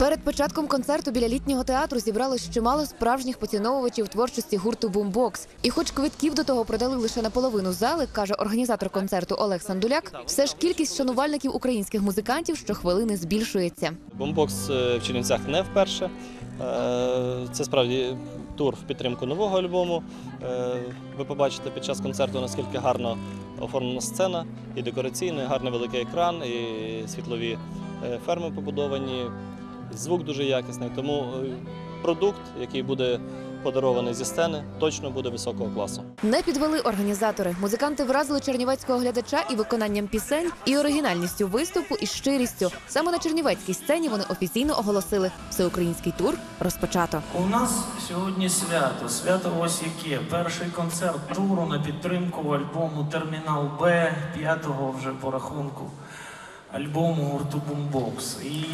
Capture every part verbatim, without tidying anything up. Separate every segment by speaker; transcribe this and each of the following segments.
Speaker 1: Перед початком концерту біля літнього театру зібралось чимало справжніх поціновувачів творчості гурту «Бумбокс». І хоч квитків до того продали лише наполовину зали, каже організатор концерту Олег Сандуляк, все ж кількість шанувальників українських музикантів щохвилини збільшується.
Speaker 2: «Бумбокс» в Чернівцях не вперше. Це справді тур в підтримку нового альбому. Ви побачите під час концерту, наскільки гарно оформлена сцена, і декораційний, гарний великий екран, і світлові ферми побудовані. Звук дуже якісний, тому продукт, який буде подарований зі сцени, точно буде високого класу.
Speaker 1: Не підвели організатори. Музиканти вразили чернівецького глядача і виконанням пісень, і оригінальністю виступу, і щирістю. Саме на чернівецькій сцені вони офіційно оголосили – всеукраїнський тур розпочато.
Speaker 3: У нас сьогодні свято. Свято ось яке. Перший концерт туру на підтримку альбому «Термінал Б», п'ятого вже по рахунку альбому гурту «Бумбокс». І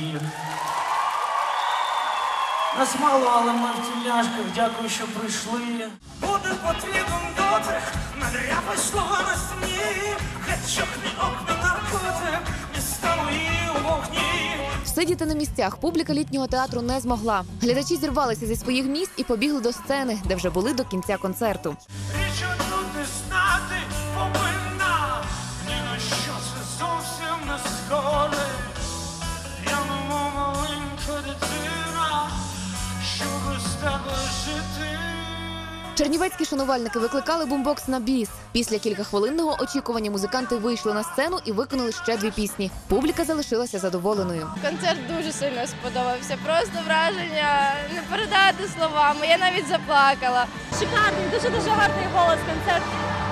Speaker 3: нас мало, але ми в тільняшках. Дякую, що прийшли.
Speaker 4: Буде потрібен дотик, надряпай слова на сні, геть чохни окна наркотик, міста мої у вогні.
Speaker 1: Сидіти на місцях публіка літнього театру не змогла. Глядачі зірвалися зі своїх місць і побігли до сцени, де вже були до кінця концерту.
Speaker 4: Річ одну ти знати повинна, ні на що це зовсім не схоже. Я мимо маленька дитина, що без тебе жити.
Speaker 1: Чернівецькі шанувальники викликали «Бумбокс» на біс. Після кількахвилинного очікування музиканти вийшли на сцену і виконали ще дві пісні. Публіка залишилася задоволеною.
Speaker 5: Концерт дуже сильно сподобався. Просто враження не передати словами. Я навіть заплакала.
Speaker 6: Шикарний, дуже-дуже гарний голос концерту.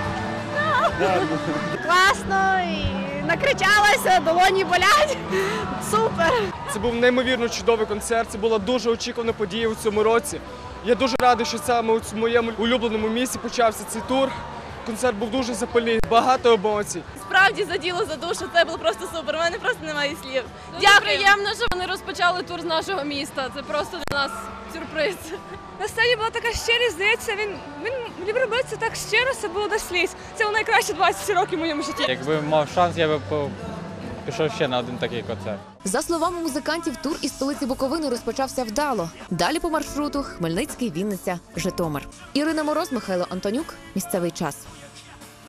Speaker 6: Класно, і накричалася, долоні болять. Супер!
Speaker 7: Це був неймовірно чудовий концерт, це була дуже очікувана подія у цьому році. Я дуже радий, що саме у моєму улюбленому місці почався цей тур. Концерт був дуже запальний, багато емоцій.
Speaker 5: Справді заділо за душу, це було просто супер. У мене просто немає слів. Дуже приємно, що вони розпочали тур з нашого міста. Це просто для нас сюрприз.
Speaker 8: На сцені була така щирість, здається, він, він, він робив це так щиро, це було до сліз. Це було найкраще двадцять років в моєму житті.
Speaker 9: Якби мав шанс, я б пішов ще на один такий концерт.
Speaker 1: За словами музикантів, тур із столиці Буковини розпочався вдало. Далі по маршруту – Хмельницький, Вінниця, Житомир. Ірина Мороз, Михайло Антонюк. Місцевий час.